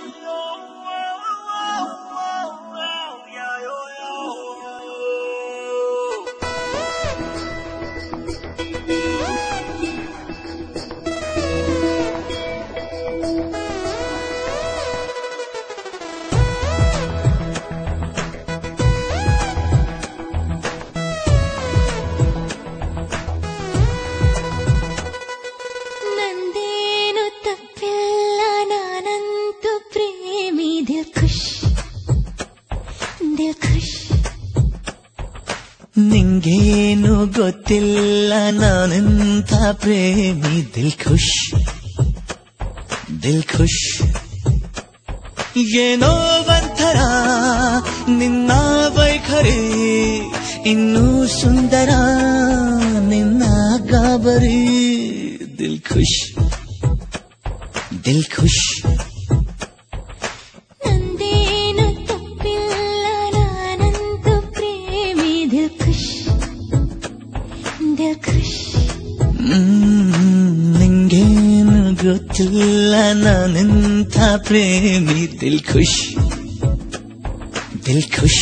ನಿಂಗೇನು ಗೊತ್ತಿಲ್ಲ ನಾನೆಂಥ ಪ್ರೇಮಿ ದಿಲ್ ಖುಷ್ ದಿಲ್ ಖುಷ್ ಏನೋ ಒಂಥರ ನಿನ್ನ ವೈಖರಿ ಇನ್ನೂ ಸುಂದರ ನಿನ್ನ ಗಾಬರಿ ದಿಲ್ ಖುಷ್ ದಿಲ್ ಖುಷ್ ನಿಂಗೇನು ಗೊತ್ತಿಲ್ಲ ನಾನೆಂಥ ಪ್ರೇಮಿ ದಿಲ್ ಖುಷ್ ದಿಲ್ ಖುಷ್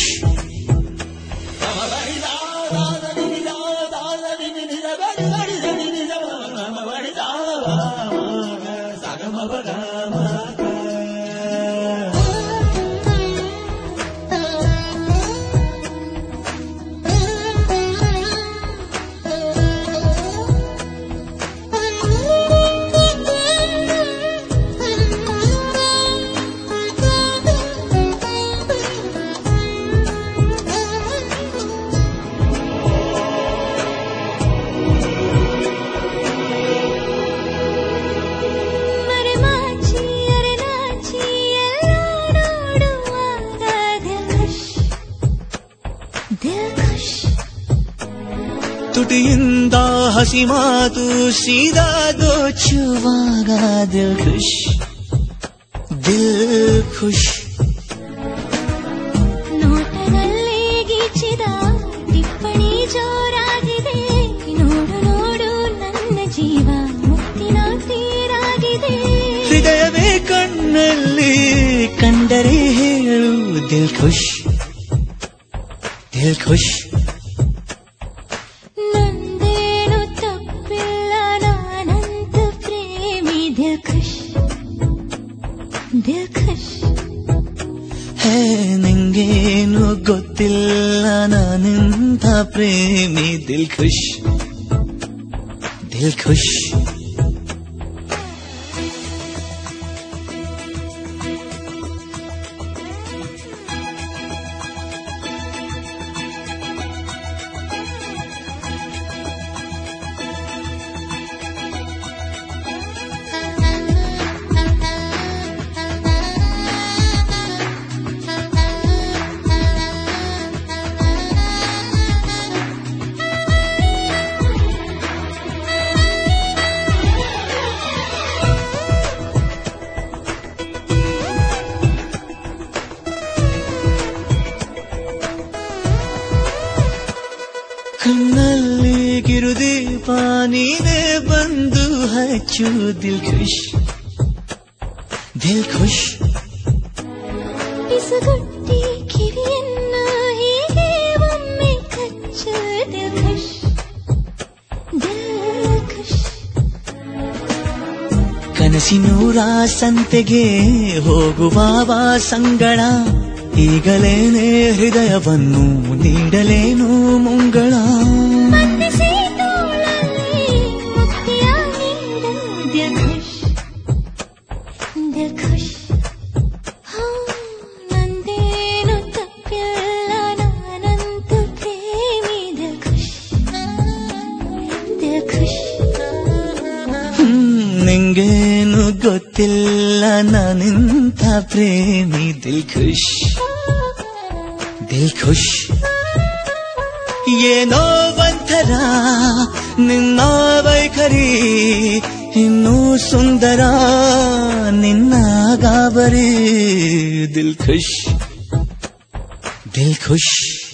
ತುಟಿಯಿಂದ ಹಸಿ ಮಾತು ಸೀದಾ ದೋಚುವಾಗ ದಿಲ್ ಖುಷ್ ದಿಲ್ ಖುಷ್ ನೋಟದಲ್ಲಿ ಗೀಚಿದ ಟಿಪ್ಪಣಿ ಜೋರಾಗಿದೆ ನೋಡು ನೋಡು ನನ್ನ ಜೀವ ಮುತ್ತಿನ ತೀರಾಗಿದೆ ಹೃದಯವೇ ಕಣ್ಣಲ್ಲಿ ಕಂಡರೆ ಹೇಳು ದಿಲ್ ಖುಷ್ ದಿಲ್ ಖುಷ್ ಹೇ ನಿಂಗೇನು ಗೊತ್ತಿಲ್ಲ ನಾನೆಂಥ ಪ್ರೇಮಿ ದಿಲ್ ಖುಷ್ ದಿಲ್ ಖುಷ್ ಕಣ್ಣಲ್ಲಿ ಗಿರುದೀಪ ನೀನೇ ಬಂದು ಹಚ್ಚು ದಿಲ್ ಖುಷ್ ದಿಲ್ ಖುಷ್ ಪಿಸುಗುಟ್ಟಿ ಕಿವಿಯನ್ನು ಹೀಗೆ ಒಮ್ಮೆ ಕಚ್ಚು ದಿಲ್ ಖುಷ್ ದಿಲ್ ಖುಷ್ ಕನಸಿನೂರ ಸಂತೆಗೆ ಹೋಗುವ ಸಂಗಳ ಈಗಲೇನೆ ಹೃದಯವನ್ನು ನೀಡಲೇನು ಮುಂಗಳ ನಂದೇನು ತಪ್ಪಿಲ್ಲ ನಾನಂತೂ ಪ್ರೇಮಿ ದಿಲ್ ಖುಷ್ ದಿಲ್ ಖುಷ್ ನಿಂಗೇನು ಗೊತ್ತಿಲ್ಲ ನಾನೆಂಥ ಪ್ರೇಮಿ ದಿಲ್ ಖುಷ್ ದಿಲ್ ಖುಷ್ ಏನೋ ಒಂಥರ ನಿನ್ನ ವೈಖರಿ ಇನ್ನೂ ಸುಂದರ ನಿನ್ನ ಗಾಬರಿ ದಿಲ್ ಖುಷ್ ದಿಲ್ ಖುಷ್